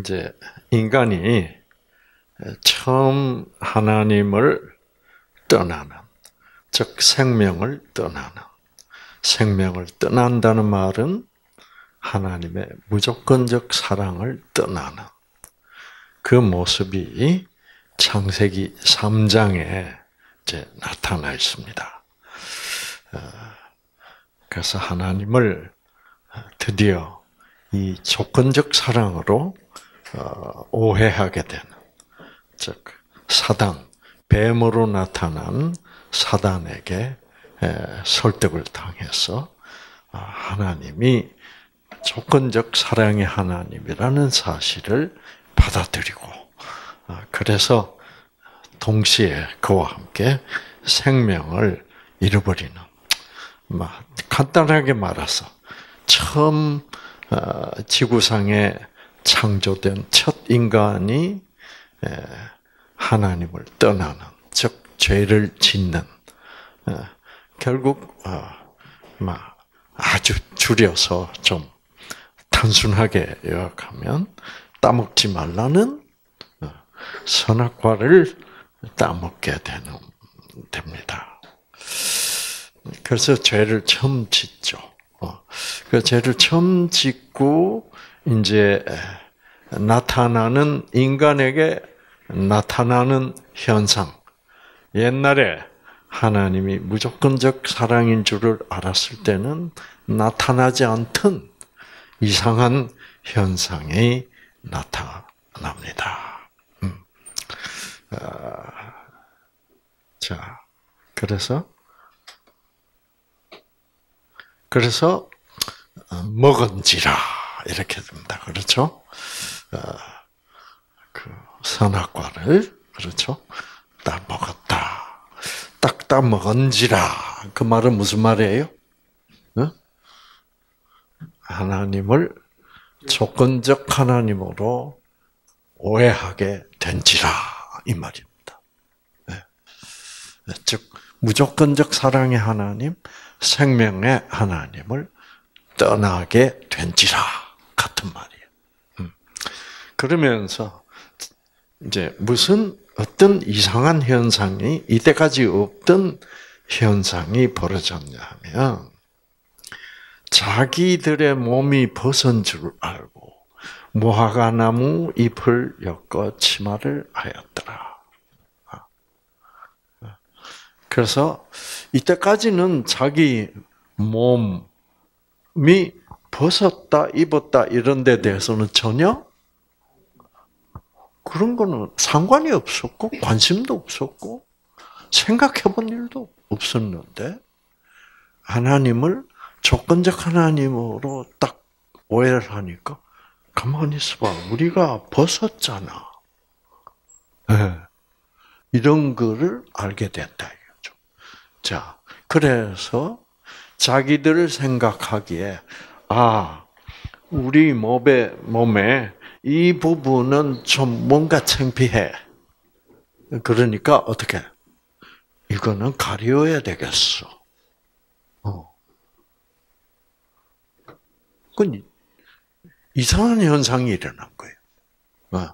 이제 인간이 처음 하나님을 떠나는, 즉 생명을 떠난다는 말은 하나님의 무조건적 사랑을 떠나는 그 모습이 창세기 3장에 이제 나타나 있습니다. 그래서 하나님을 드디어 이 조건적 사랑으로 오해하게 되는, 즉 사단, 뱀으로 나타난 사단에게 설득을 당해서 하나님이 조건적 사랑의 하나님이라는 사실을 받아들이고, 그래서 동시에 그와 함께 생명을 잃어버리는, 간단하게 말해서 처음 지구상에 창조된 첫 인간이 하나님을 떠나는, 즉 죄를 짓는, 결국 아주 줄여서 좀 단순하게 요약하면 따먹지 말라는 선악과를 따먹게 됩니다. 그래서 죄를 처음 짓죠. 그 죄를 처음 짓고 이제 나타나는, 인간에게 나타나는 현상. 옛날에 하나님이 무조건적 사랑인 줄을 알았을 때는 나타나지 않던 이상한 현상이 나타납니다. 자, 그래서 먹은지라 이렇게 됩니다. 그렇죠? 그 선악과를, 그렇죠? 딱 먹었다. 딱 먹은지라. 그 말은 무슨 말이에요? 하나님을 조건적 하나님으로 오해하게 된지라, 이 말입니다. 즉 무조건적 사랑의 하나님, 생명의 하나님을 떠나게 된지라 같은 말이에요. 그러면서 이제 어떤 이상한 현상이, 이때까지 없던 현상이 벌어졌냐 하면, 자기들의 몸이 벗은 줄 알고 무화과나무 잎을 엮어 치마를 하였더라. 그래서 이때까지는 자기 몸이 벗었다, 입었다 이런 데 대해서는 전혀 그런 거는 상관이 없었고 관심도 없었고 생각해 본 일도 없었는데, 하나님을 조건적 하나님으로 딱 오해를 하니까 가만히 있어봐, 우리가 벗었잖아. 네. 이런 거를 알게 됐다 이거죠. 자, 그래서 자기들을 생각하기에 우리 몸에 이 부분은 좀 뭔가 창피해. 그러니까 어떻게? 이거는 가려야 되겠어. 그건 이상한 현상이 일어난 거예요.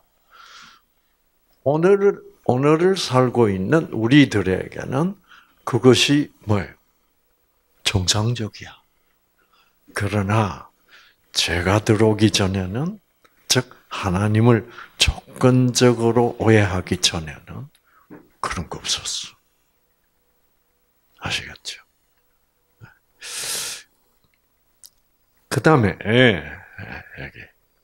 오늘을 살고 있는 우리들에게는 그것이 뭐예요? 정상적이야. 그러나 죄가 들어오기 전에는, 즉 하나님을 조건적으로 오해하기 전에는 그런 거 없었어. 아시겠죠? 그 다음에 여기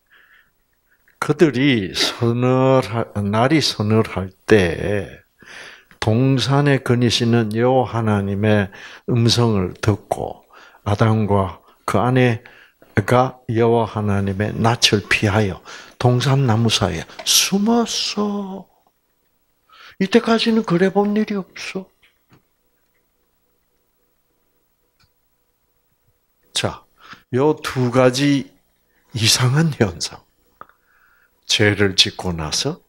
그들이 날이 서늘할 때 동산에 거니시는 여호와 하나님의 음성을 듣고 아담과 그 아내가 여호와 하나님의 낯을 피하여 동산 나무 사이에 숨었어. 이때까지는 그래 본 일이 없어. 자, 요 두 가지 이상한 현상. 죄를 짓고 나서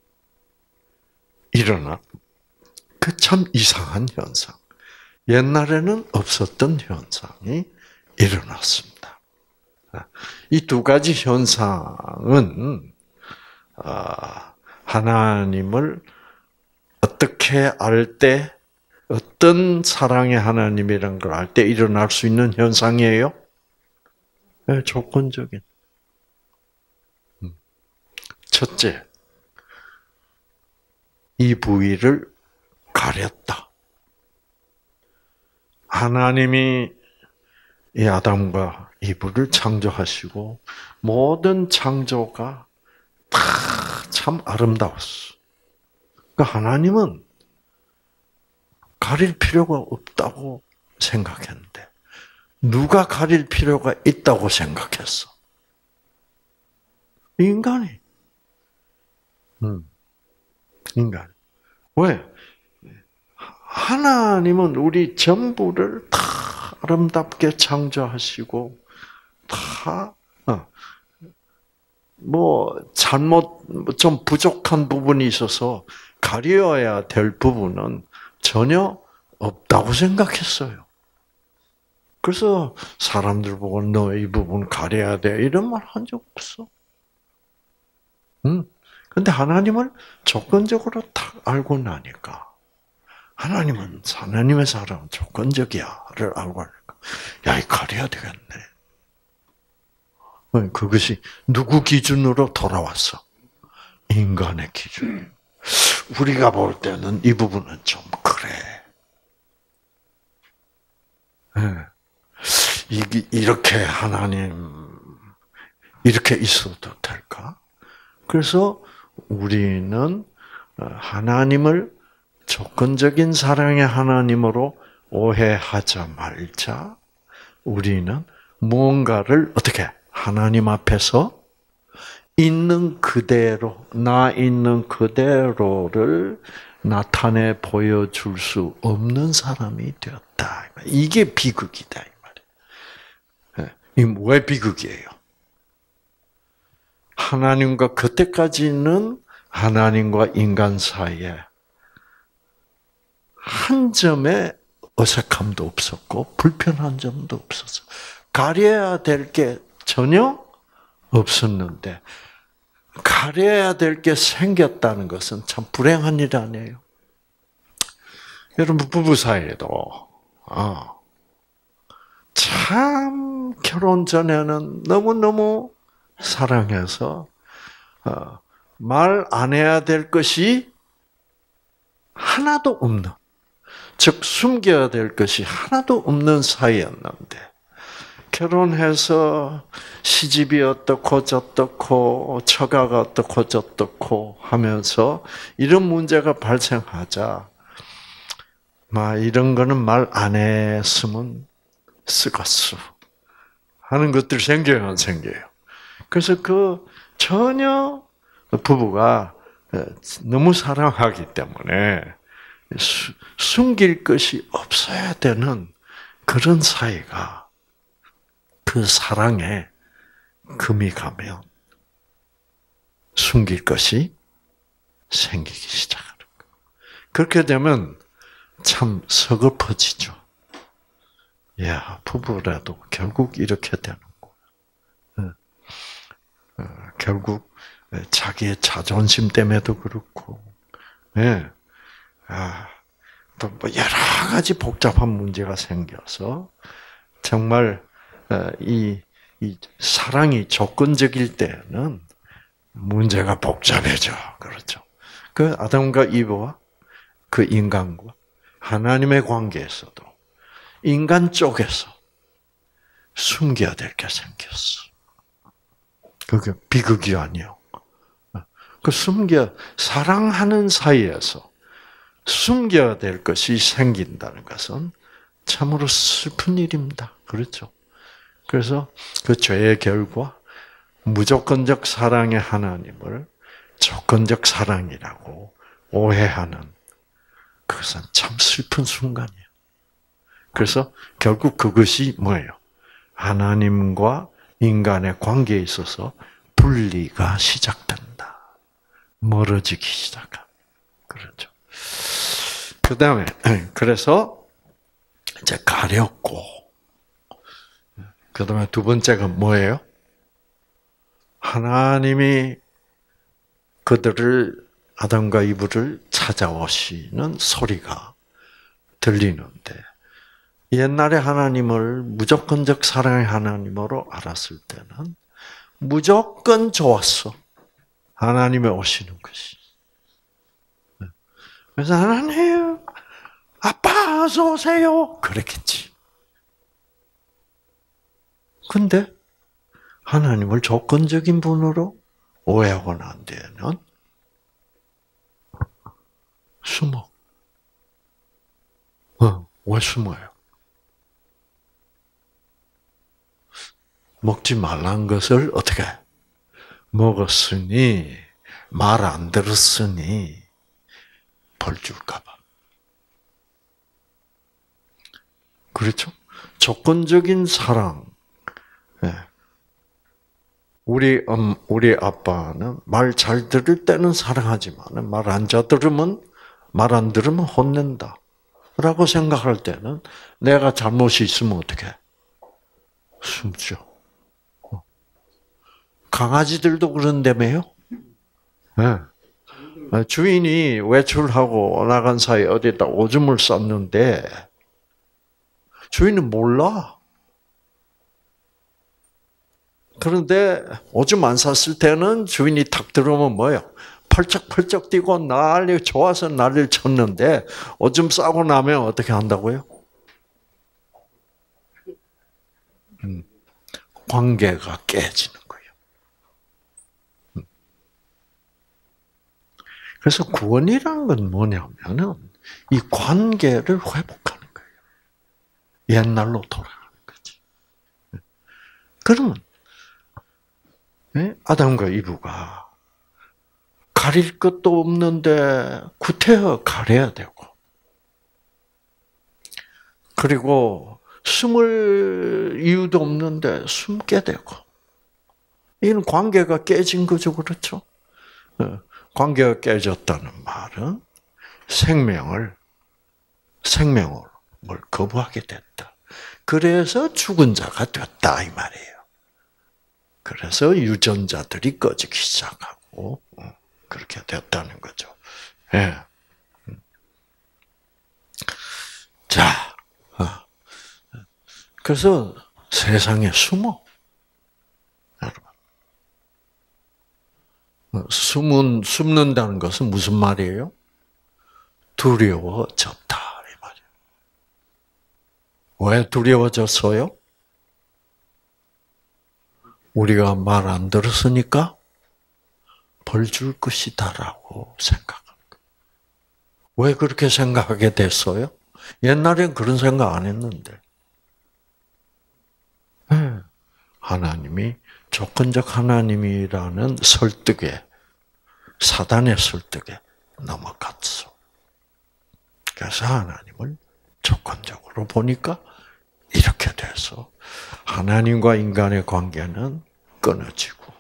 일어난 그 참 이상한 현상. 옛날에는 없었던 현상이 일어났습니다. 이 두 가지 현상은 하나님을 어떻게 알 때, 어떤 사랑의 하나님이라는 걸 알 때 일어날 수 있는 현상이에요? 네, 조건적인. 첫째, 이 부위를 가렸다. 하나님이 이 아담과 이브를 창조하시고 모든 창조가 다 참 아름다웠어. 그러니까 하나님은 가릴 필요가 없다고 생각했는데 누가 가릴 필요가 있다고 생각했어? 인간이. 인간. 왜? 하나님은 우리 전부를 다 아름답게 창조하시고 다 잘못 좀 부족한 부분이 있어서 가려야 될 부분은 전혀 없다고 생각했어요. 그래서 사람들 보고 너 이 부분 가려야 돼 이런 말 한 적 없어. 근데 하나님을 조건적으로 딱 알고 나니까 하나님의 사랑은 조건적이야를 알고 하니까 야, 이 가려야 되겠네. 그것이 누구 기준으로 돌아왔어? 인간의 기준. 우리가 볼 때는 이 부분은 좀 그래. 이렇게 이렇게 있어도 될까? 그래서 우리는 하나님을 조건적인 사랑의 하나님으로 오해하자 말자. 우리는 무언가를 어떻게 하나님 앞에서 있는 그대로, 나 있는 그대로를 나타내 보여줄 수 없는 사람이 되었다. 이게 비극이다 이 말이에요. 이게 왜 비극이에요? 하나님과 그때까지는 하나님과 인간 사이에 한 점의 어색함도 없었고 불편한 점도 없었어. 가려야 될 게 전혀 없었는데 가려야 될 게 생겼다는 것은 참 불행한 일 아니에요. 여러분 부부 사이에도 참 결혼 전에는 너무너무 사랑해서 말 안 해야 될 것이 하나도 없는, 즉 숨겨야 될 것이 하나도 없는 사이였는데 결혼해서 시집이 어떻고 저떻고 처가가 어떻고 저떻고 하면서 이런 문제가 발생하자 이런 거는 말 안 했으면 쓰겄어 하는 것들이 생겨요, 안 생겨요? 그래서 전혀 부부가 너무 사랑하기 때문에 숨길 것이 없어야 되는 그런 사이가 그 사랑에 금이 가면 숨길 것이 생기기 시작하는 거예요. 그렇게 되면 참 서글퍼지죠. 야, 부부라도 결국 이렇게 되는 거예요. 결국 자기의 자존심 때문에도 그렇고, 또 여러 가지 복잡한 문제가 생겨서 정말 이 사랑이 조건적일 때는 문제가 복잡해져. 그렇죠. 그 아담과 이브와 그 인간과 하나님의 관계에서도 인간 쪽에서 숨겨야 될 게 생겼어. 그게 비극이 아니요. 사랑하는 사이에서 숨겨야 될 것이 생긴다는 것은 참으로 슬픈 일입니다. 그렇죠. 그래서 그 죄의 결과 무조건적 사랑의 하나님을 조건적 사랑이라고 오해하는 그것은 참 슬픈 순간이에요. 그래서 결국 그것이 뭐예요? 하나님과 인간의 관계에 있어서 분리가 시작된다. 멀어지기 시작합니다. 그렇죠. 그 다음에, 그래서 이제 가렸고, 그 다음에 두 번째가 뭐예요? 하나님이 그들을 아담과 이브를 찾아오시는 소리가 들리는데 옛날에 하나님을 무조건적 사랑의 하나님으로 알았을 때는 무조건 좋았어. 하나님이 오시는 것이. 그래서 하나님, 아빠 어서 오세요. 그랬겠지. 근데 하나님을 조건적인 분으로 오해하고 난 뒤에는 숨어. 왜 숨어요? 먹지 말란 것을 어떻게 먹었으니 말 안 들었으니 벌 줄까 봐. 그렇죠? 조건적인 사랑. 우리 아빠는 말 잘 들을 때는 사랑하지만 말 안 들으면 혼낸다. 라고 생각할 때는 내가 잘못이 있으면 어떻게 해? 숨죠. 강아지들도 그런다며요? 네. 주인이 외출하고 나간 사이에 어디다 오줌을 쌌는데 주인은 몰라. 그런데 오줌 안 쌌을 때는 주인이 탁 들어오면 뭐예요? 펄쩍펄쩍 뛰고 좋아서 난리를 쳤는데 오줌 싸고 나면 어떻게 한다고요? 관계가 깨지는 거예요. 그래서 구원이라는 건 뭐냐면은 이 관계를 회복하는 거예요. 옛날로 돌아가는 거지. 그러면 아담과 이브가 가릴 것도 없는데 구태여 가려야 되고, 그리고 숨을 이유도 없는데 숨게 되고, 이는 관계가 깨진 거죠, 그렇죠? 관계가 깨졌다는 말은 생명을 거부하게 됐다. 그래서 죽은 자가 됐다 이 말이에요. 그래서 유전자들이 꺼지기 시작하고 그렇게 됐다는 거죠. 예. 자, 그래서 세상에 숨는다는 것은 무슨 말이에요? 두려워졌다 이 말이에요. 왜 두려워졌어요? 우리가 말 안 들었으니까 벌 줄 것이다라고 생각하는 거예요. 왜 그렇게 생각하게 됐어요? 옛날엔 그런 생각 안 했는데. 하나님이 조건적 하나님이라는 설득에, 사단의 설득에 넘어갔어. 그래서 하나님을 조건적으로 보니까 이렇게 돼서 하나님과 인간의 관계는 끊어지고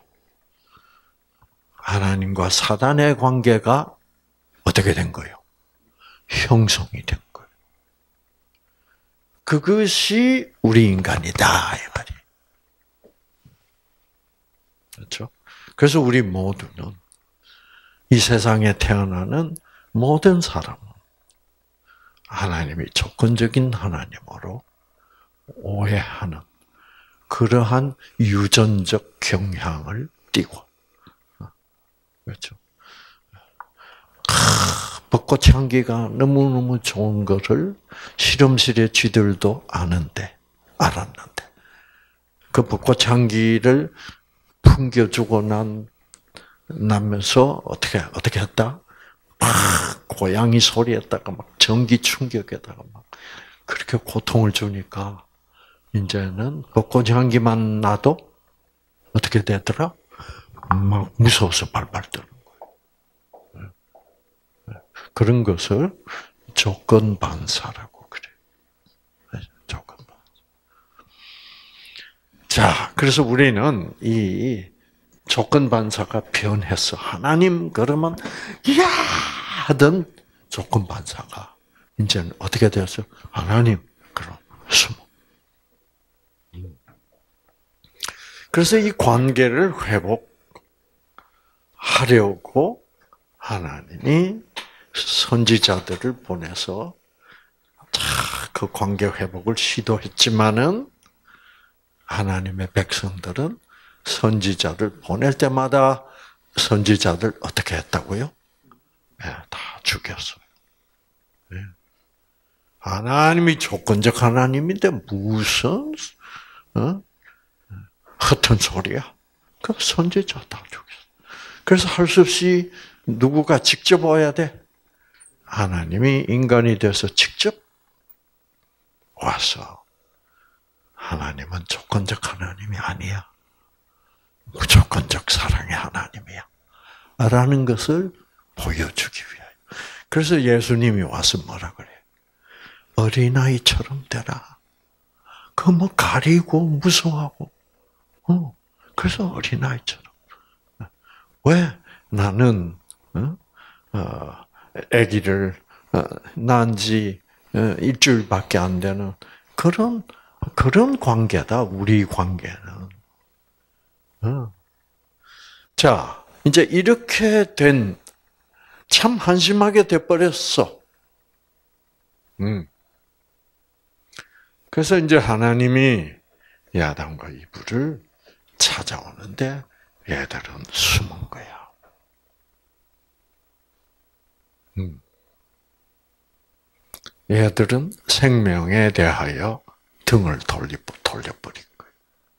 하나님과 사단의 관계가 어떻게 된 거예요? 형성이 된 거예요. 그것이 우리 인간이다 이 말이에요. 그렇죠? 그래서 우리 모두는 이 세상에 태어나는 모든 사람은 하나님이 조건적인 하나님으로 오해하는 그러한 유전적 경향을 띠고, 그렇죠? 벚꽃 향기가 너무너무 좋은 것을 실험실에 쥐들도 알았는데, 그 벚꽃 향기를 풍겨주고 나면서 어떻게 했다? 막 고양이 소리에다가 막 전기 충격에다가 막 그렇게 고통을 주니까 이제는 벚꽃 향기만 나도 어떻게 되더라? 막 무서워서 발발 떠는 거예요. 그런 것을 조건 반사라고 그래요. 조건 반사. 자, 그래서 우리는 이 조건 반사가 변했어. 하나님 그러면 이야 하던 조건 반사가 이제는 어떻게 되었어요? 하나님 그럼 숨어. 그래서 이 관계를 회복하려고 하나님이 선지자들을 보내서 그 관계 회복을 시도했지만은 하나님의 백성들은 선지자를 보낼 때마다 선지자들 어떻게 했다고요? 네, 다 죽였어요. 네. 하나님이 조건적 하나님인데 무슨 허튼 소리야? 그 선지자 다 죽였어. 그래서 할 수 없이 누구가 직접 와야 돼? 하나님이 인간이 돼서 직접 와서 하나님은 조건적 하나님이 아니야. 무조건적 사랑의 하나님이야. 라는 것을 보여주기 위하여. 그래서 예수님이 와서 뭐라 그래? 어린아이처럼 되라. 그 뭐 가리고 무서워하고. 그래서 어린아이처럼. 왜? 나는 아기를 낳은 지 일주일밖에 안 되는 그런 관계다. 우리 관계는. 자, 이제 이렇게 참 한심하게 돼버렸어. 그래서 이제 하나님이 아담과 이브를 찾아오는데 얘들은 숨은 거야. 얘들은 생명에 대하여 등을 돌려버린 거예요.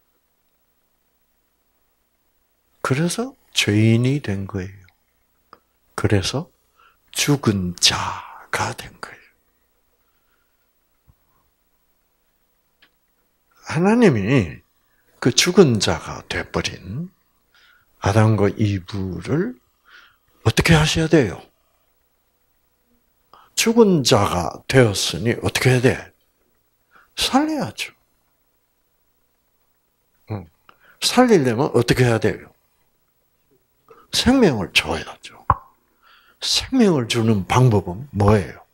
그래서 죄인이 된 거예요. 그래서 죽은 자가 된 거예요. 하나님이 그 죽은 자가 돼버린 아담과 이브를 어떻게 하셔야 돼요? 죽은 자가 되었으니 어떻게 해야 돼? 살려야죠. 살리려면 어떻게 해야 돼요? 생명을 줘야죠. 생명을 주는 방법은 뭐예요?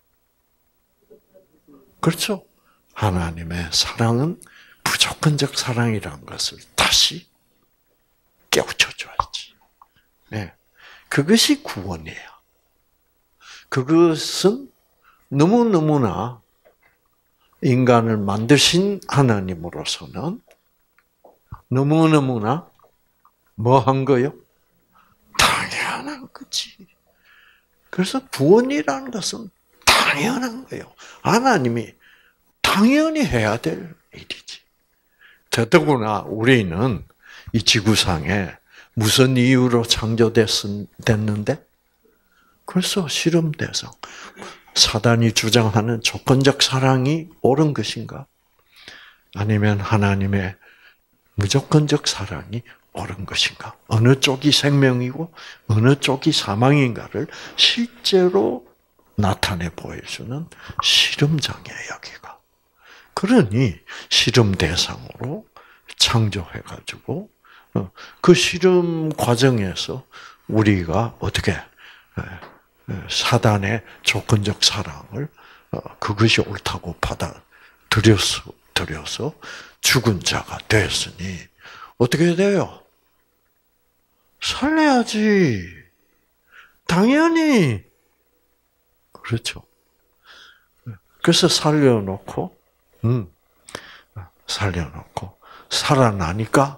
그렇죠. 하나님의 사랑은 무조건적 사랑이라는 것을 다시 깨우쳐줘야지. 네. 그것이 구원이에요. 그것은 너무너무나 인간을 만드신 하나님으로서는 너무너무나 뭐 한 거요? 당연한 거지. 그래서 구원이라는 것은 당연한 거예요. 하나님이 당연히 해야 될 일이지. 더더구나 우리는 이 지구상에 무슨 이유로 창조됐는데? 그래서 실험 대상. 사단이 주장하는 조건적 사랑이 옳은 것인가? 아니면 하나님의 무조건적 사랑이 옳은 것인가? 어느 쪽이 생명이고 어느 쪽이 사망인가를 실제로 나타내 보여주는 실험장이에요, 여기가. 그러니 실험 대상으로 창조해가지고 그 실험 과정에서 우리가 어떻게 사단의 조건적 사랑을 그것이 옳다고 받아들여서 죽은 자가 됐으니 어떻게 해야 돼요? 살려야지. 당연히. 그렇죠. 그래서 살려놓고 살아나니까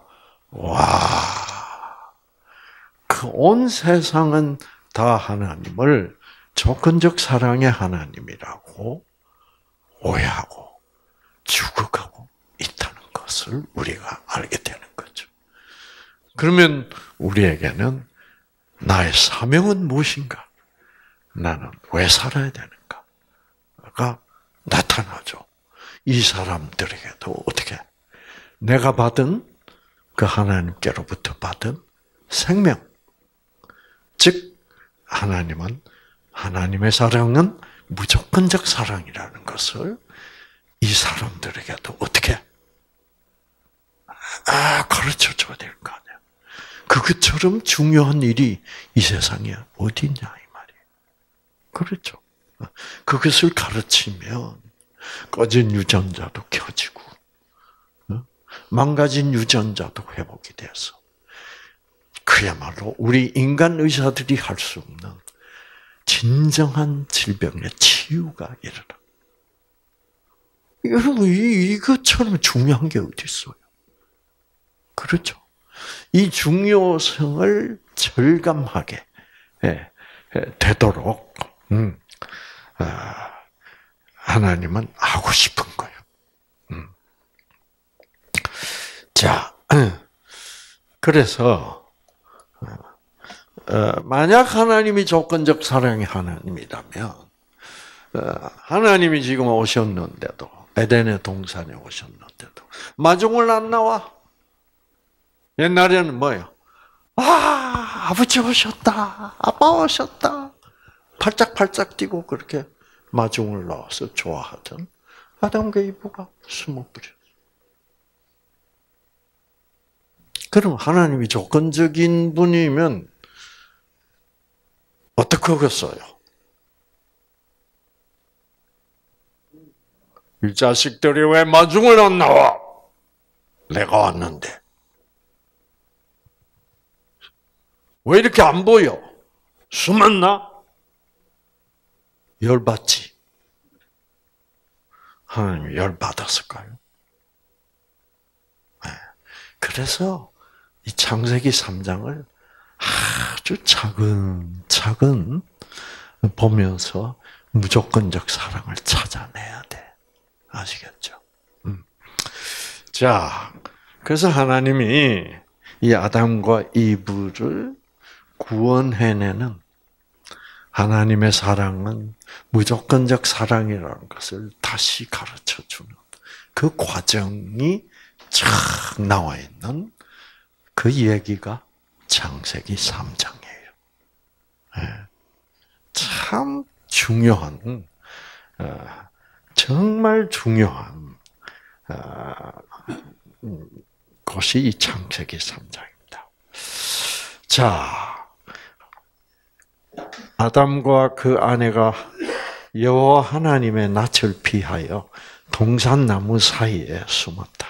와, 그 온 세상은 다 하나님을 조건적 사랑의 하나님이라고 오해하고 죽어가고 있다는 것을 우리가 알게 되는 거죠. 그러면 우리에게는 나의 사명은 무엇인가? 나는 왜 살아야 되는가가 나타나죠. 이 사람들에게도 어떻게 내가 받은 그 하나님께로부터 받은 생명, 즉 하나님의 사랑은 무조건적 사랑이라는 것을 이 사람들에게도 어떻게 가르쳐줘야 될 거 아니야. 그것처럼 중요한 일이 이 세상에 어디 있냐 이 말이에요. 그렇죠. 그것을 가르치면 꺼진 유전자도 켜지고 망가진 유전자도 회복이 돼서 그야말로 우리 인간 의사들이 할 수 없는 진정한 질병의 치유가 일어나. 여러분, 이것처럼 중요한 게 어디 있어요? 그렇죠? 이 중요성을 절감하게 되도록 하나님은 하고 싶은 거예요. 자, 그래서 만약 하나님이 조건적 사랑의 하나님이라면 하나님이 지금 오셨는데도 에덴의 동산에 오셨는데도 마중을 안 나와. 옛날에는 뭐예요? 아버지 오셨다, 아빠 오셨다, 팔짝팔짝 뛰고 그렇게 마중을 나와서 좋아하던 아담과 이브가 숨어버렸어요. 그럼 하나님이 조건적인 분이면 어떻게 하겠어요? 이 자식들이 왜 마중을 안 나와? 내가 왔는데. 왜 이렇게 안 보여? 숨었나? 열받지? 하나님이 열받았을까요? 네. 그래서 이 창세기 3장을 아주 차근차근 보면서 무조건적 사랑을 찾아내야 돼. 아시겠죠? 자, 그래서 하나님이 이 아담과 이브를 구원해내는 하나님의 사랑은 무조건적 사랑이라는 것을 다시 가르쳐주는 그 과정이 쫙 나와 있는 그 얘기가 창세기 3장이에요. 참 중요한, 정말 중요한 것이 이 창세기 3장입니다. 자, 아담과 그 아내가 여호와 하나님의 낯을 피하여 동산나무 사이에 숨었다.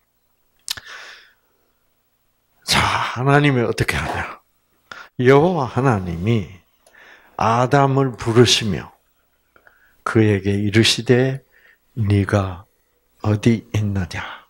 자, 하나님이 어떻게 하냐? 여호와 하나님이 아담을 부르시며 그에게 이르시되 네가 어디 있느냐?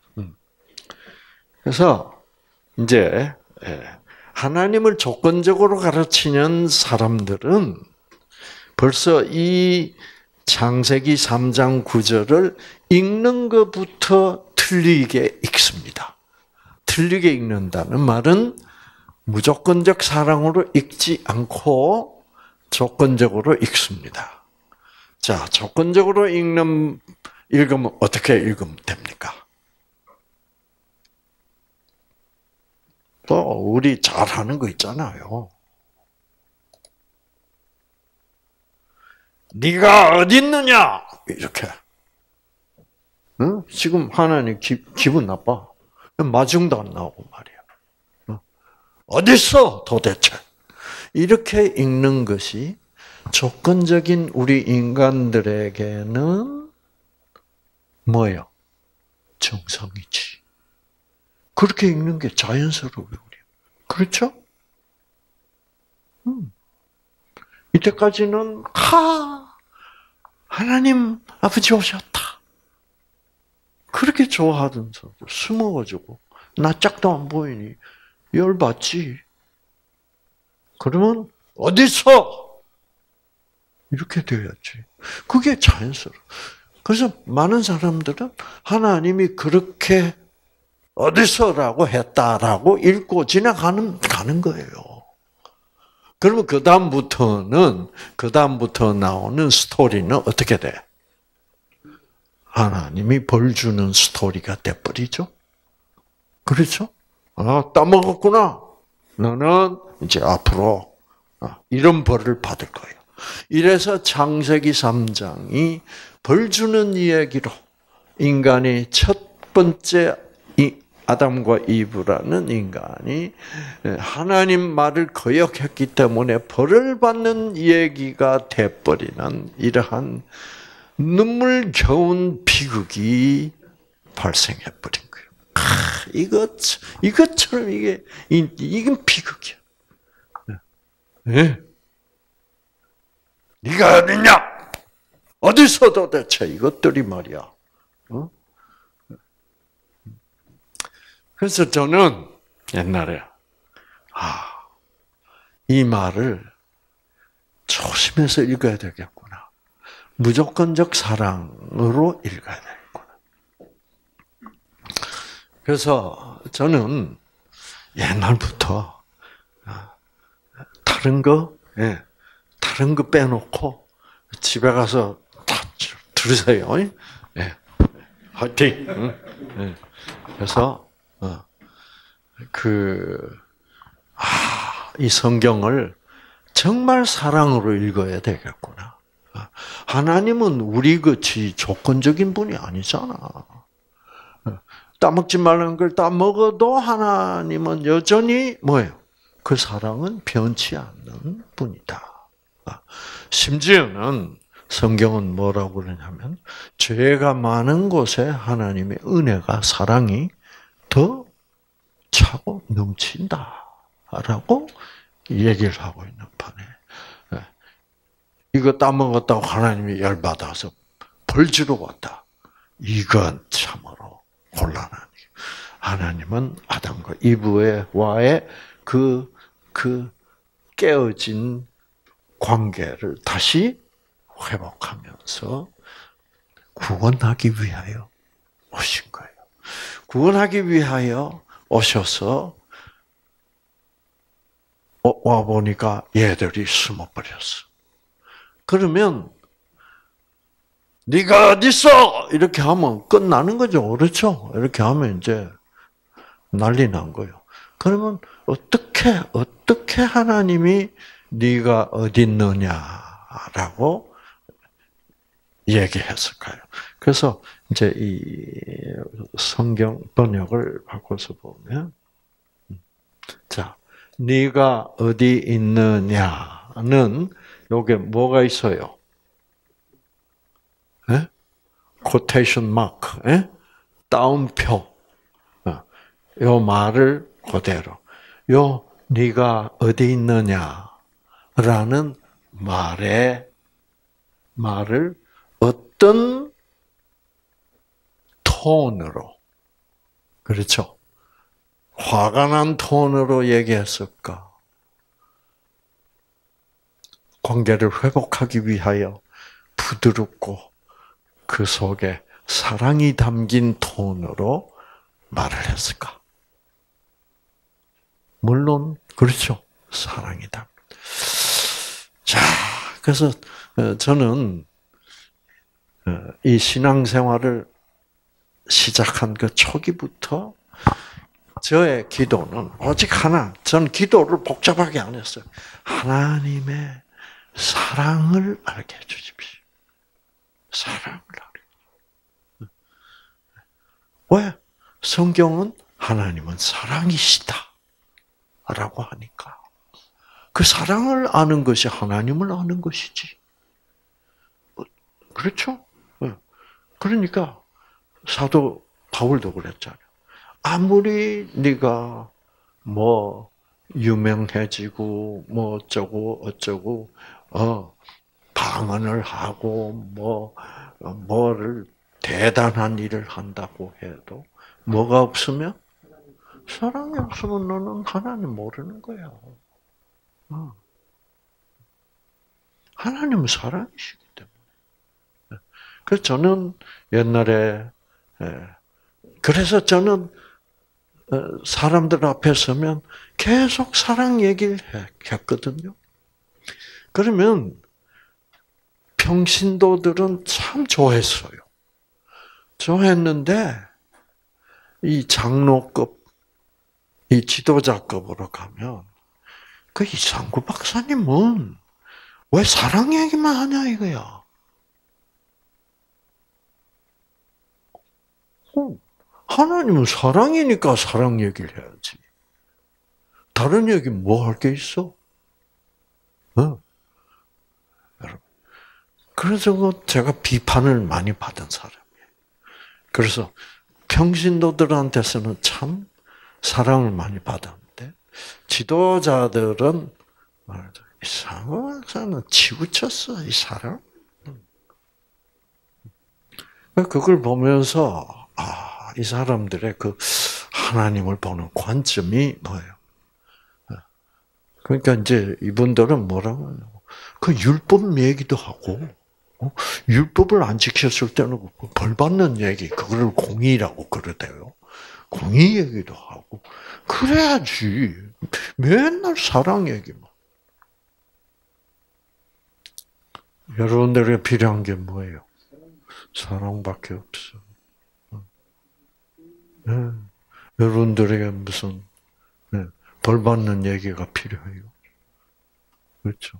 그래서 이제 하나님을 조건적으로 가르치는 사람들은 벌써 이 창세기 3장 9절을 읽는 것부터 틀리게 읽습니다. 틀리게 읽는다는 말은 무조건적 사랑으로 읽지 않고 조건적으로 읽습니다. 자, 조건적으로 읽으면 어떻게 읽으면 됩니까? 또 우리 잘하는 거 있잖아요. 네가 어디 있느냐? 이렇게. 응? 지금 하나님 기분 나빠. 마중도 안 나오고 말이야. 어디 있어 도대체? 이렇게 읽는 것이 조건적인 우리 인간들에게는 뭐예요? 정성이지. 그렇게 읽는 게 자연스러워요, 우리. 그렇죠? 이때까지는 하나님 아버지 오셨다. 그렇게 좋아하던 사람들 숨어가지고 낯짝도 안 보이니 열받지. 그러면 어디서 이렇게 돼야지. 그게 자연스러워. 그래서 많은 사람들은 하나님이 그렇게 어디서라고 했다라고 읽고 가는 거예요. 그러면 그 다음부터 나오는 스토리는 어떻게 돼? 하나님이 벌 주는 스토리가 돼버리죠. 그렇죠? 따먹었구나. 너는 이제 앞으로 이런 벌을 받을 거예요. 이래서 창세기 3장이 벌 주는 이야기로 인간이 첫 번째 아담과 이브라는 인간이 하나님 말을 거역했기 때문에 벌을 받는 얘기가 돼버리는 이러한 눈물겨운 비극이 발생해버린 거예요. 이것처럼 이건 비극이야. 네? 네가 어딨냐? 어디서 도대체 이것들이 말이야. 그래서 저는 옛날에 이 말을 조심해서 읽어야 되겠구나. 무조건적 사랑으로 읽어야 되겠구나. 그래서 저는 옛날부터 다른 거 빼놓고 집에 가서 다 들으세요. 화이팅! 그래서 이 성경을 정말 사랑으로 읽어야 되겠구나. 하나님은 우리 같이 조건적인 분이 아니잖아. 따먹지 말라는 걸 따먹어도 하나님은 여전히 뭐예요? 그 사랑은 변치 않는 분이다. 심지어는 성경은 뭐라고 그러냐면 죄가 많은 곳에 하나님의 은혜가 사랑이 더 차고 넘친다라고 얘기를 하고 있는 판에 이거 따먹었다고 하나님이 열받아서 벌 주러 왔다. 이건 참으로 곤란한 일. 하나님은 아담과 이브와의 그 깨어진 관계를 다시 회복하면서 구원하기 위하여 오신 거예요. 구원하기 위하여 오셔서 와 보니까 얘들이 숨어버렸어. 그러면 네가 어디 있어? 이렇게 하면 끝나는 거죠. 그렇죠? 이렇게 하면 이제 난리 난 거예요. 그러면 어떻게 하나님이 네가 어디 있느냐라고 얘기했을까요? 그래서 이제 이 성경 번역을 바꿔서 보면 자, 네가 어디 있느냐는 요게 뭐가 있어요? 예? 코테이션 마크, 예? 따옴표. 요 말을 그대로. 요 네가 어디 있느냐라는 말을 어떤 톤으로, 그렇죠? 화가 난 톤으로 얘기했을까? 관계를 회복하기 위하여 부드럽고 그 속에 사랑이 담긴 톤으로 말을 했을까? 물론 그렇죠. 사랑이 담긴. 자, 그래서 저는 이 신앙생활을 시작한 그 초기부터 저의 기도는 오직 하나. 전 기도를 복잡하게 안 했어요. 하나님의 사랑을 알게 해주십시오. 사랑을 알게. 왜? 성경은 하나님은 사랑이시다. 라고 하니까. 그 사랑을 아는 것이 하나님을 아는 것이지. 그렇죠? 그러니까 사도 바울도 그랬잖아요. 아무리 네가 뭐 유명해지고 뭐 어쩌고 방언을 하고 뭐를 대단한 일을 한다고 해도 뭐가 없으면 사랑이 없으면 너는 하나님 모르는 거야. 하나님은 사랑이시기 때문에. 그래서 저는 옛날에 그래서 저는 사람들 앞에 서면 계속 사랑 얘기를 했거든요. 그러면 평신도들은 참 좋아했어요. 좋아했는데 이 장로급, 이 지도자급으로 가면 그 이상구 박사님은 왜 사랑 얘기만 하냐 이거야. 하나님은 사랑이니까 사랑 얘기를 해야지. 다른 얘기 뭐 할 게 있어? 여러분. 그래서 제가 비판을 많이 받은 사람이에요. 그래서 평신도들한테서는 참 사랑을 많이 받았는데 지도자들은 이상하는 치우쳤어 이 사람. 그걸 보면서 이 사람들의 그 하나님을 보는 관점이 뭐예요? 그러니까 이제 이분들은 뭐라고 하냐고. 그 율법 얘기도 하고, 율법을 안 지켰을 때는 벌 받는 얘기, 그거를 공의라고 그러대요. 공의 얘기도 하고, 그래야지. 맨날 사랑 얘기만. 여러분들에게 필요한 게 뭐예요? 사랑밖에 없어. 네. 여러분들에게 무슨 벌 받는 얘기가 필요해요. 그렇죠?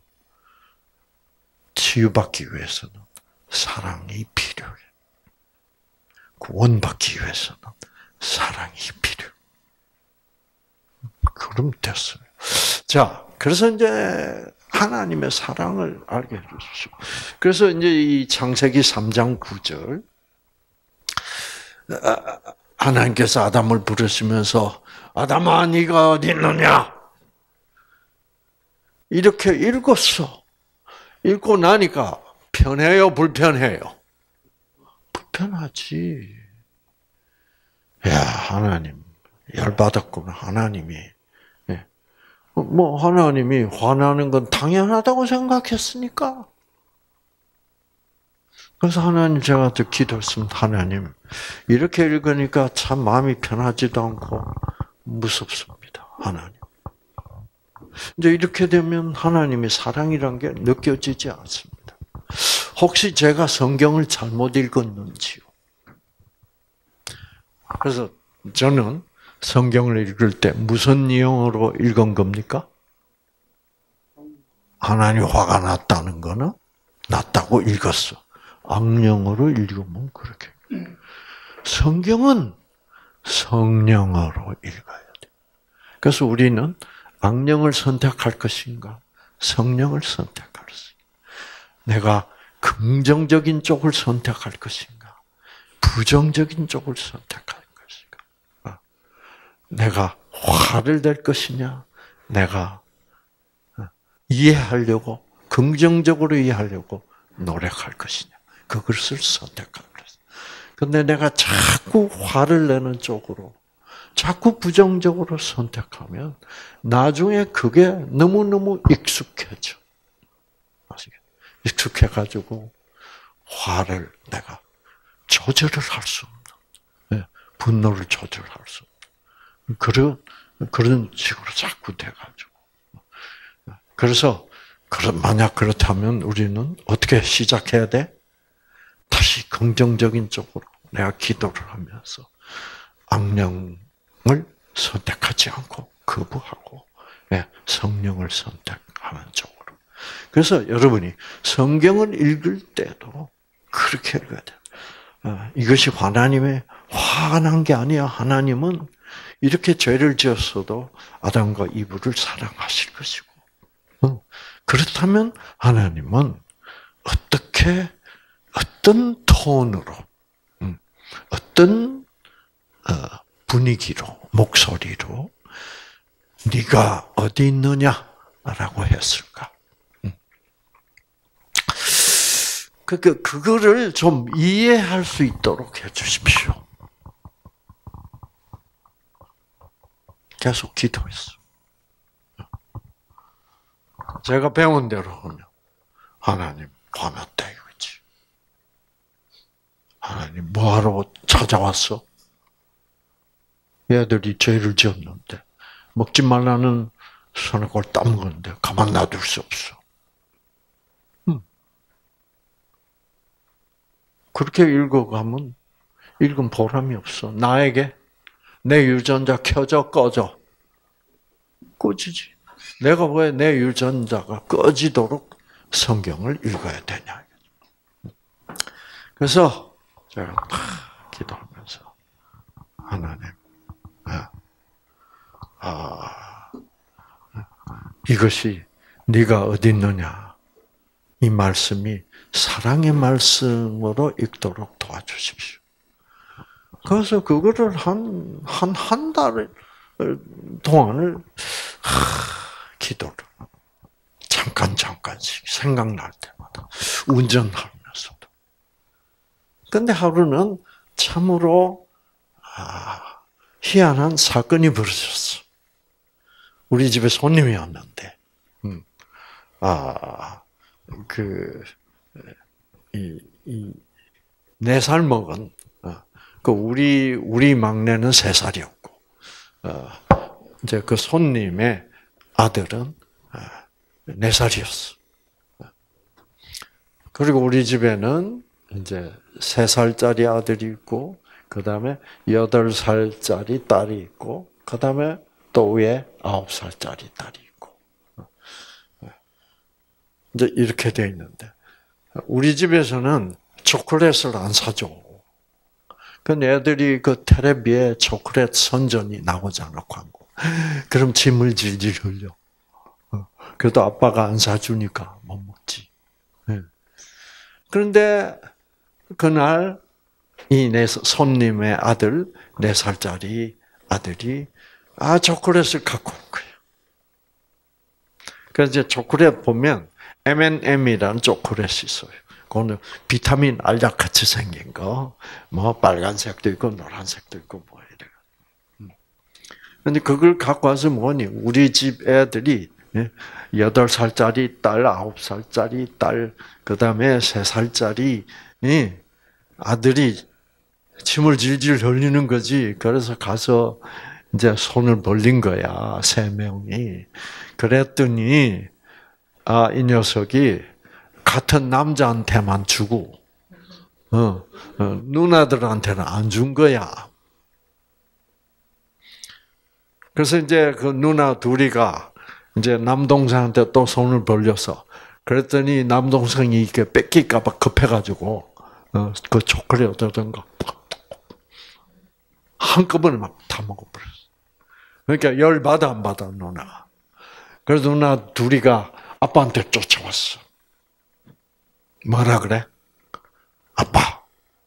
치유받기 위해서는 사랑이 필요해. 구원받기 위해서는 사랑이 필요해. 그럼 됐어요. 자, 그래서 이제 하나님의 사랑을 알게 해주십시오. 그래서 이제 이 창세기 3장 9절 하나님께서 아담을 부르시면서 아담아 네가 어디 있느냐? 이렇게 읽었어. 읽고 나니까 편해요, 불편해요? 불편하지. 야, 하나님 열받았구나. 하나님이 하나님이 화나는 건 당연하다고 생각했으니까. 그래서 하나님 제가 또 기도했습니다. 하나님 이렇게 읽으니까 참 마음이 편하지도 않고 무섭습니다. 하나님. 이제 이렇게 되면 하나님의 사랑이란 게 느껴지지 않습니다. 혹시 제가 성경을 잘못 읽었는지요? 그래서 저는 성경을 읽을 때 무슨 내용으로 읽은 겁니까? 하나님 화가 났다는 거는 났다고 읽었어. 악령으로 읽으면 그렇게. 성경은 성령으로 읽어야 돼. 그래서 우리는 악령을 선택할 것인가? 성령을 선택할 것인가? 내가 긍정적인 쪽을 선택할 것인가? 부정적인 쪽을 선택할 것인가? 내가 화를 낼 것이냐? 내가 이해하려고, 긍정적으로 이해하려고 노력할 것이냐? 그것을 선택할 것이냐? 근데 내가 자꾸 화를 내는 쪽으로, 자꾸 부정적으로 선택하면 나중에 그게 너무너무 익숙해져. 아시겠죠? 익숙해가지고 화를 내가 조절을 할 수 없는, 분노를 조절할 수 없는 그런 식으로 자꾸 돼가지고. 그래서 만약 그렇다면 우리는 어떻게 시작해야 돼? 다시 긍정적인 쪽으로 내가 기도를 하면서 악령을 선택하지 않고 거부하고 성령을 선택하는 쪽으로. 그래서 여러분이 성경을 읽을 때도 그렇게 읽어야 돼요. 이것이 하나님의 화가 난 게 아니야. 하나님은 이렇게 죄를 지었어도 아담과 이브를 사랑하실 것이고. 그렇다면 하나님은 어떤 톤으로, 어떤 분위기로, 목소리로 네가 어디 있느냐라고 했을까? 그거를 좀 이해할 수 있도록 해주십시오. 계속 기도했어. 제가 배운 대로 하면 하나님 화났다 이거지. 하나님 뭐하러 찾아왔어? 얘들이 죄를 지었는데 먹지 말라는 선악과를 따먹었는데 가만 놔둘 수 없어. 그렇게 읽어가면 읽은 보람이 없어. 나에게 내 유전자 켜져 꺼져. 꺼지지. 내가 왜 내 유전자가 꺼지도록 성경을 읽어야 되냐. 그래서 제가 기도하면서 하나님, 이것이 네가 어디 있느냐. 이 말씀이 사랑의 말씀으로 읽도록 도와주십시오. 그래서 그거를 한 달 동안을, 기도를. 잠깐씩 생각날 때마다. 운전하면서도. 근데 하루는 참으로, 희한한 사건이 벌어졌어. 우리 집에 손님이 왔는데, 이 4살 먹은, 우리 막내는 3살이었고, 이제 그 손님의 아들은 4살이었어. 그리고 우리 집에는 이제 3살짜리 아들이 있고, 그 다음에 8살짜리 딸이 있고, 그 다음에 또 위에 9살짜리 딸이 있고. 이제 이렇게 돼 있는데, 우리 집에서는 초콜릿을 안 사줘. 그 애들이 그 텔레비에 초콜릿 선전이 나오잖아, 광고. 그럼 침을 질질 흘려. 그래도 아빠가 안 사주니까 못 먹지. 그런데 그날 이 손님의 아들, 4살짜리 아들이 초콜릿을 갖고 온 거예요. 그래서 이제 초콜릿 보면 M&M이라는 초콜릿이 있어요. 그거는 비타민 알약 같이 생긴 거, 뭐 빨간색도 있고 노란색도 있고 뭐 이래. 근데 그걸 갖고 와서 뭐니? 우리 집 애들이 8살짜리 딸, 9살짜리 딸, 그 다음에 3살짜리 아들이 침을 질질 흘리는 거지. 그래서 가서 이제 손을 벌린 거야, 3명이. 그랬더니, 이 녀석이 같은 남자한테만 주고, 누나들한테는 안 준 거야. 그래서 이제 그 누나 둘이가 이제 남동생한테 또 손을 벌려서, 그랬더니 남동생이 이렇게 뺏길까봐 급해가지고, 그 초콜릿 어떤 거, 한꺼번에 막 다 먹어버렸어. 그러니까 열받아, 안 받아, 누나가. 그래서 누나 둘이가 아빠한테 쫓아왔어. 뭐라 그래? 아빠,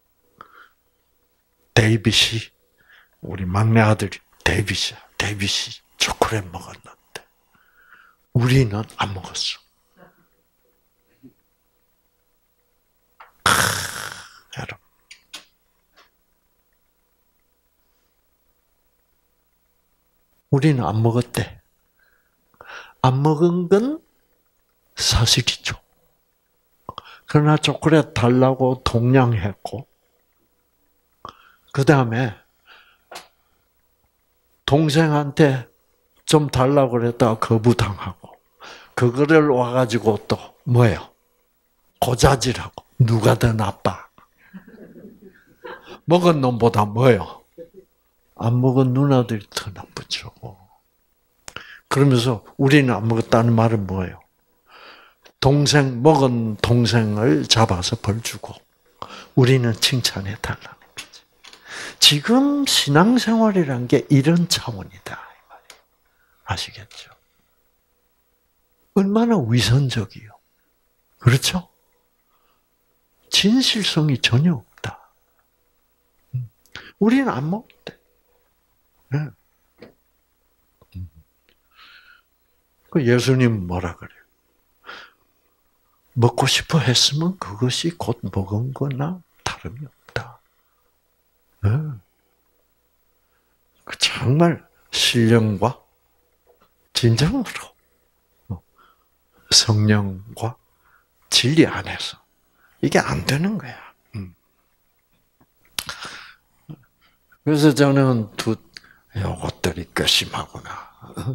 데이빗이, 우리 막내 아들이 데이빗이 초콜릿 먹었는데, 우리는 안 먹었어. 여러분. 우리는 안 먹었대. 안 먹은 건 사실이죠. 그러나 초콜릿 달라고 동냥했고, 그 다음에 동생한테 좀 달라고 그랬다가 거부당하고, 그거를 와가지고 또 뭐예요? 고자질하고. 누가 더 나빠? 먹은 놈보다 뭐예요? 안 먹은 누나들이 더 나쁘죠. 그러면서 우리는 안 먹었다는 말은 뭐예요? 먹은 동생을 잡아서 벌 주고 우리는 칭찬해 달라는 거지. 지금 신앙생활이란 게 이런 차원이다. 아시겠죠? 얼마나 위선적이요. 그렇죠? 진실성이 전혀 없다. 우리는 안 먹대. 그 예수님 뭐라 그래요? 먹고 싶어 했으면 그것이 곧 먹은 거나 다름이 없다. 정말 신령과 진정으로 성령과 진리 안에서 이게 안 되는 거야. 그래서 저는 요것들이 괘씸하구나.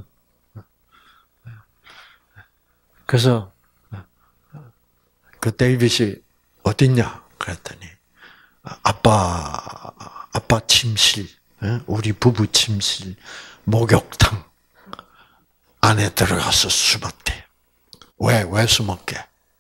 그래서 그 데이빗이 어딨냐 그랬더니 아빠 침실, 우리 부부 침실 목욕탕 안에 들어가서 숨었대. 왜 숨었게?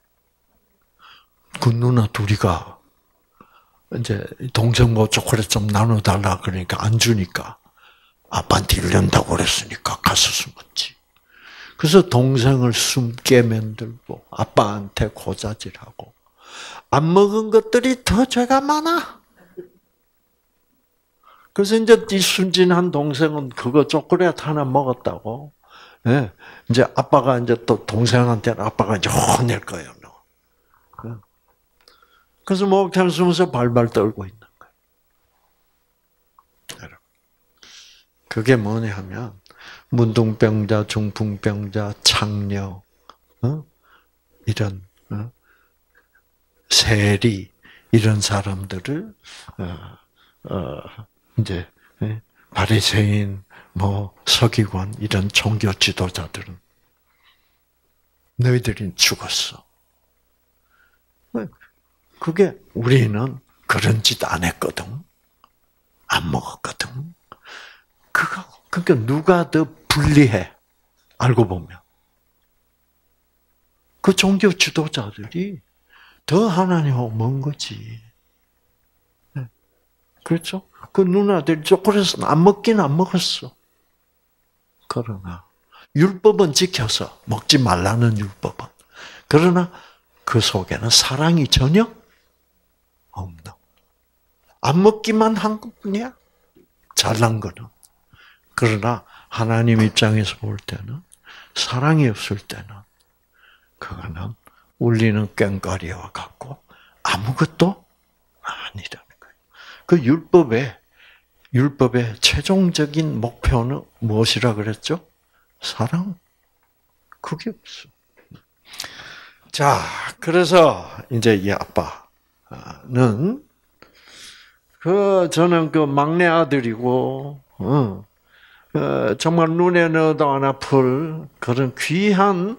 그 누나 둘이가 이제 동생 뭐 초콜릿 좀 나눠달라 그러니까 안 주니까 아빠한테 이런다고 그랬으니까 가서 숨었지. 그래서 동생을 숨게 만들고 아빠한테 고자질하고 안 먹은 것들이 더 죄가 많아. 그래서 이제 이 순진한 동생은 그거 초콜릿 하나 먹었다고. 예. 이제 아빠가 이제 또 동생한테는 아빠가 이제 혼낼 거예요. 그래서 목욕탕 숨어서 발발 떨고 있는 거예요. 그게 뭐냐 하면 문둥병자, 중풍병자, 창녀, 이런 세리 이런 사람들을 이제 바리새인, 뭐 서기관 이런 종교 지도자들은 너희들이 죽었어. 그게 우리는 그런 짓 안 했거든, 안 먹었거든. 그러니까 누가 더 불리해? 알고 보면 그 종교 지도자들이 더 하나님하고 먼 거지. 그렇죠? 그 누나들이 초콜릿은 안 먹긴 안 먹었어. 그러나 율법은 지켜서 먹지 말라는 율법은. 그러나 그 속에는 사랑이 전혀 없는. 안 먹기만 한 것뿐이야. 잘난 거는. 그러나 하나님 입장에서 볼 때는 사랑이 없을 때는 그거는 울리는 꽹과리와 같고 아무것도 아니라는 거예요. 그 율법의 최종적인 목표는 무엇이라 그랬죠? 사랑. 그게 없어. 자, 그래서 이제 이 아빠는 저는 그 막내 아들이고, 정말 눈에 넣어도 안 아플 그런 귀한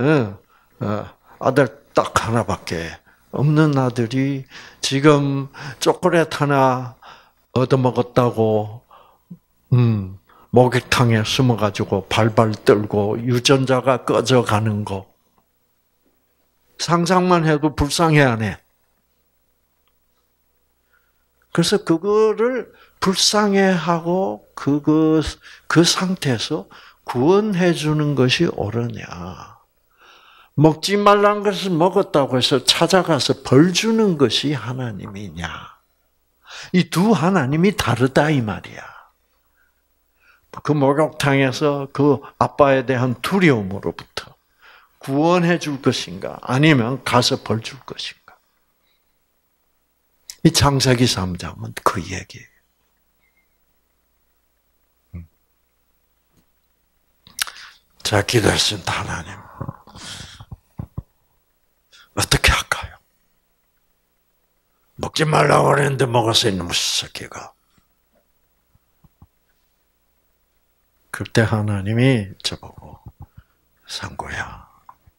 아들 딱 하나밖에 없는 아들이 지금 초콜릿 하나 얻어먹었다고 목욕탕에 숨어가지고 발발 떨고 유전자가 꺼져가는 거 상상만 해도 불쌍해하네. 그래서 그거를 불쌍해하고 그 상태에서 구원해 주는 것이 옳으냐? 먹지 말라는 것을 먹었다고 해서 찾아가서 벌 주는 것이 하나님이냐? 이 두 하나님이 다르다 이 말이야. 그 목욕탕에서 그 아빠에 대한 두려움으로부터 구원해 줄 것인가? 아니면 가서 벌 줄 것인가? 이 창세기 3장은 그 얘기예요. 자, 기도했습니다. 하나님. 어떻게 할까요? 먹지 말라고 그랬는데 먹었어, 이놈의 새끼가. 그때 하나님이 저보고, 상고야,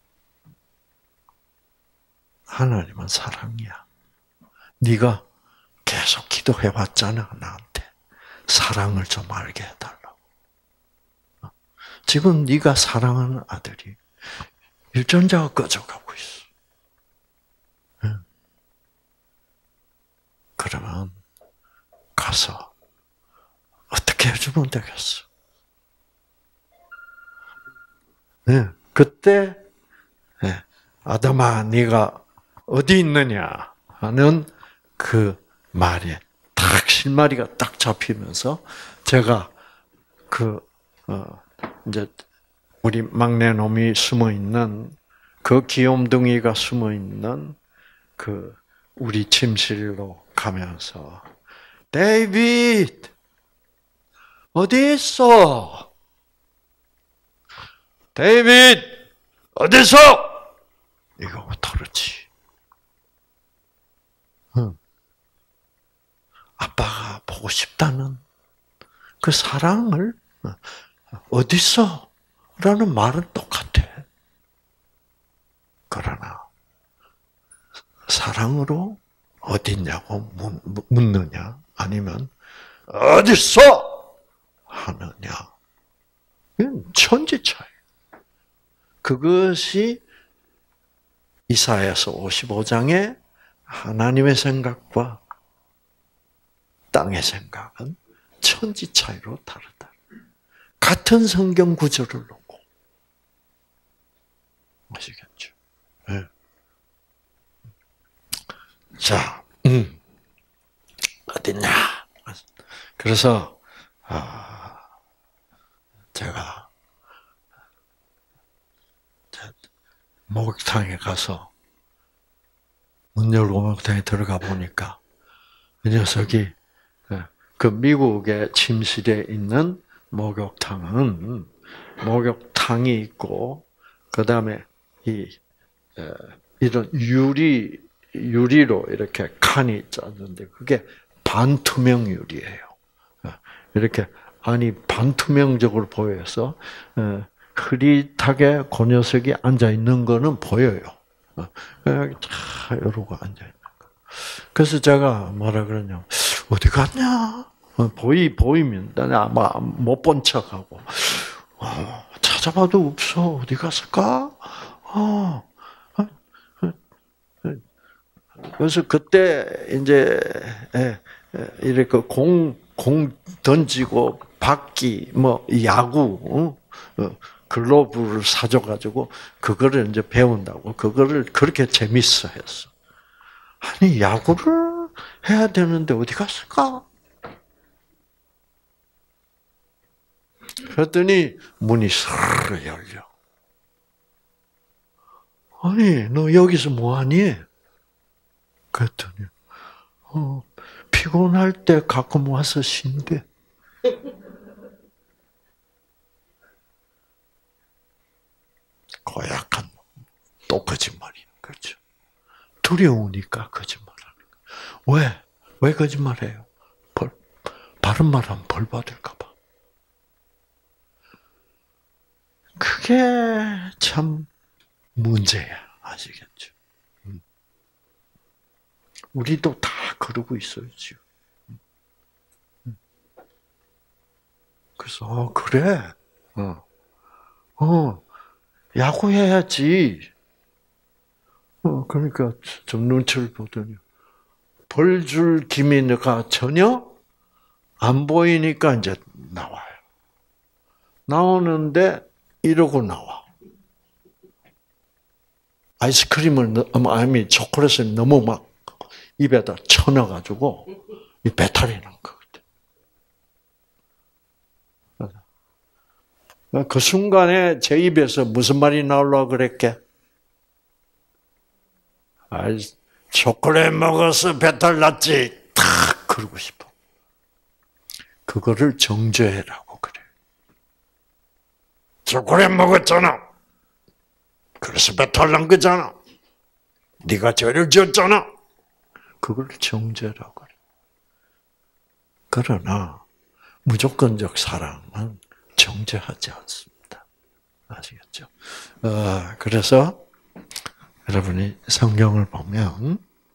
하나님은 사랑이야. 네가 계속 기도해왔잖아, 나한테. 사랑을 좀 알게 해달라고. 지금 네가 사랑하는 아들이 유전자가 꺼져가고 있어. 그러면 가서 어떻게 해주면 되겠어? 그때 아담아, 네가 어디 있느냐 하는 그 말에 딱 실마리가 딱 잡히면서 제가 이제 우리 막내 놈이 숨어 있는 그 귀염둥이가 숨어 있는 그 우리 침실로 가면서 데이비드 어디 있어? 데이비드 어디 있어? 이거 그렇지. 아빠가 보고 싶다는 그 사랑을 어디서? 라는 말은 똑같아. 그러나 사랑으로 어딨냐고 묻느냐 아니면 어딨어? 하느냐. 이건 천지 차이. 그것이 이사야서 55장의 하나님의 생각과 땅의 생각은 천지 차이로 다르다. 같은 성경 구절을 놓고 아시겠죠? 네. 자, 어딨냐? 그래서 제가 목욕탕에 가서 문 열고 목욕탕에 들어가 보니까 이 녀석이 그 미국의 침실에 있는 목욕탕은 목욕탕이 있고 그 다음에 이런 유리로 이렇게 칸이 짜는데 그게 반투명 유리예요. 이렇게 안이 반투명적으로 보여서 흐릿하게 그 녀석이 앉아 있는 거는 보여요. 이러고 앉아 있는 거. 그래서 제가 뭐라 그러냐, 어디 갔냐? 보이면 나는 못 본 척하고 찾아봐도 없어. 어디 갔을까? 그래서 그때 이제 이렇게 공 던지고 받기 뭐 야구 글로브를 사줘가지고 그거를 이제 배운다고 그거를 그렇게 재밌어 했어. 아니 야구를 해야 되는데 어디 갔을까? 그랬더니 문이 스르르 열려. 아니 너 여기서 뭐하니? 그랬더니 피곤할 때 가끔 와서 쉰대. 고약한 또 거짓말이야. 그렇죠. 두려우니까 거짓말하는 거야. 왜 거짓말해요? 바른 말하면 벌 받을까 봐. 그게 참 문제야. 아시겠죠? 우리도 다 그러고 있어요, 지금. 그래서, 그래. 야구해야지. 그러니까 좀 눈치를 보더니 벌 줄 기미가 전혀 안 보이니까 이제 나와요. 나오는데 이러고 나와. 아이스크림을, 아니 초콜릿을 너무 막 입에다 쳐넣어가지고 이 배탈이 난 거거든. 그 순간에 제 입에서 무슨 말이 나오려고 그랬게? 초콜릿 먹어서 배탈 났지. 탁 그러고 싶어. 그거를 정죄해라고 그래. 초콜릿 먹었잖아. 그래서 배탈 난 거잖아. 네가 죄를 지었잖아. 그걸 정죄라고 그래. 그러나 무조건적 사랑은 정죄하지 않습니다. 아시겠죠? 그래서 여러분이 성경을 보면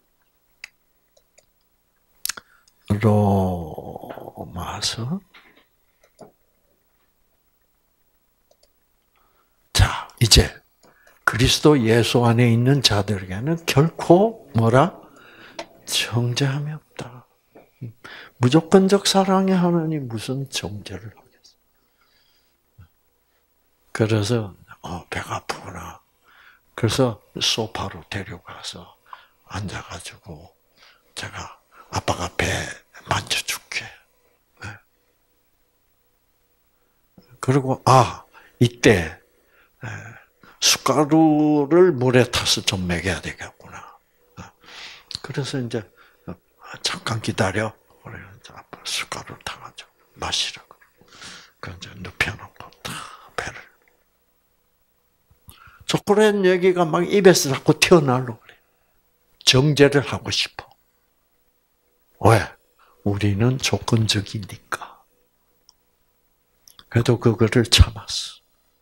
로마서 자 이제 그리스도 예수 안에 있는 자들에게는 결코 뭐라? 정죄함이 없다. 무조건적 사랑의 하나님 무슨 정죄를 하겠어? 그래서 배가 아프구나. 그래서 소파로 데려가서 앉아가지고 제가 아빠가 배 만져줄게. 그리고 이때 숟가루를 물에 타서 좀 먹여야 되겠구나. 그래서 이제 잠깐 기다려. 그래 아빠 숟가루를 타가지고 마시라고. 그 이제 눕혀놓고 딱 배를. 초콜릿 얘기가 막 입에서 자꾸 튀어나오려고 그래. 정죄를 하고 싶어. 왜? 우리는 조건적이니까. 그래도 그거를 참았어.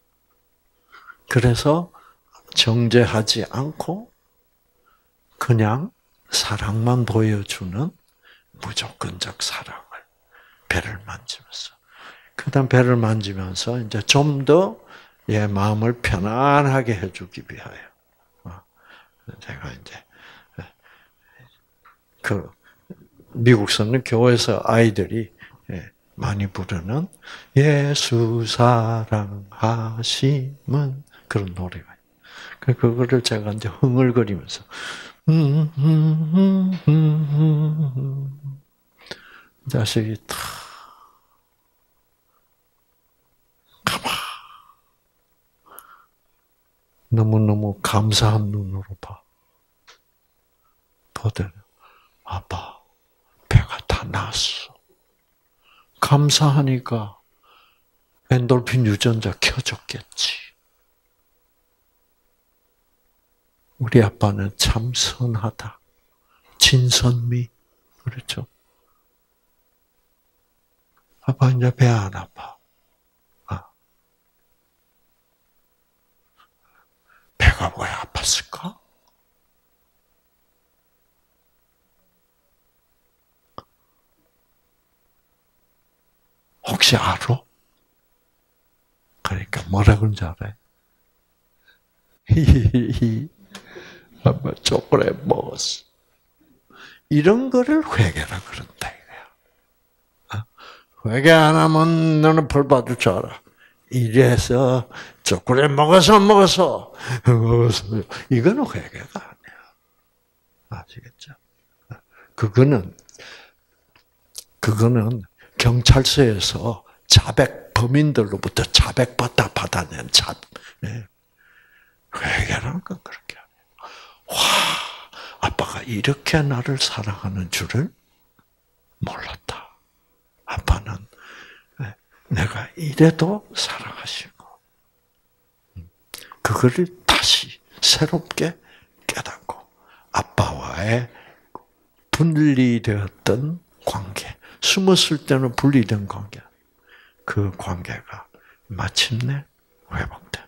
그래서 정죄하지 않고 그냥 사랑만 보여주는 무조건적 사랑을 배를 만지면서. 그다음 배를 만지면서 이제 좀 더 얘 마음을 편안하게 해주기 위하여. 제가 이제 그 미국서는 교회에서 아이들이 많이 부르는 예수 사랑하심은 그런 노래가 있어요. 그거를 제가 이제 흥얼거리면서 자식이 탁 너무너무 감사한 눈으로 봐. 보더니 아빠 배가 다 나았어. 감사하니까 엔돌핀 유전자 켜졌겠지. 우리 아빠는 참 선하다. 진선미. 그렇죠? 아빠 이제 배 안 아파. 배가 왜 아팠을까? 혹시 알아? 그러니까 뭐라 그런지 알아요? 히히히. 아빠 초콜릿 먹었어. 이런 거를 회개라 그런다 이거야. 회개 안 하면 너는 벌 받을 줄 알아. 이래서 초콜릿 먹어서. 이거는 회개가 아니야. 아시겠죠? 그거는 경찰서에서 범인들로부터 받아낸 회개라는 건 그렇게 아니에요. 와, 아빠가 이렇게 나를 사랑하는 줄을 몰랐다. 아빠는 내가 이래도 사랑하시고, 그거를 다시 새롭게 깨닫고, 아빠와의 분리되었던 관계, 숨었을 때는 분리된 관계, 그 관계가 마침내 회복되는.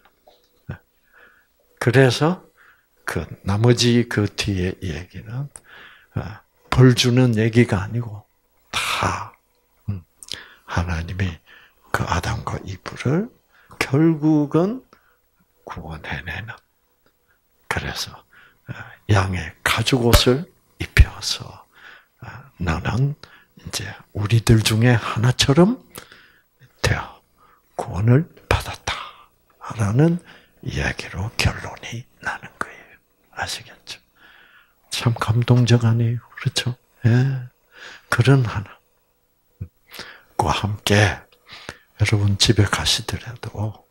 그래서 나머지 뒤에 얘기는 벌 주는 얘기가 아니고 다 하나님이 그 아담과 이브를 결국은 구원해내는. 그래서 양의 가죽옷을 입혀서 너는 이제 우리들 중에 하나처럼 되어 구원을 받았다라는 이야기로 결론이 나는 거예요. 아시겠죠? 참 감동적 아니에요? 그렇죠? 예. 그런 하나. 과 함께 여러분 집에 가시더라도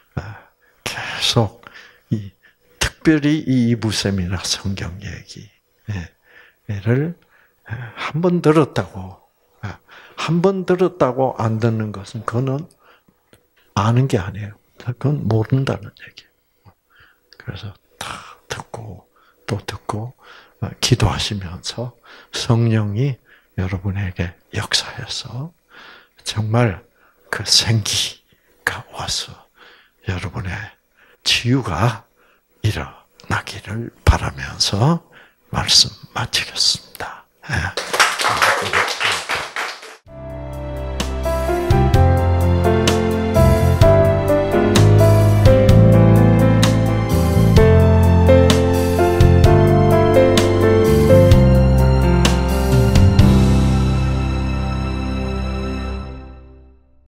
계속 특별히 이 이브셈이나 성경 얘기를 한 번 들었다고 안 듣는 것은 그거는 아는 게 아니에요. 그건 모른다는 얘기예요. 그래서 다 듣고 또 듣고 기도하시면서 성령이 여러분에게 역사해서 정말 그 생기가 와서 여러분의 치유가 일어나기를 바라면서 말씀 마치겠습니다.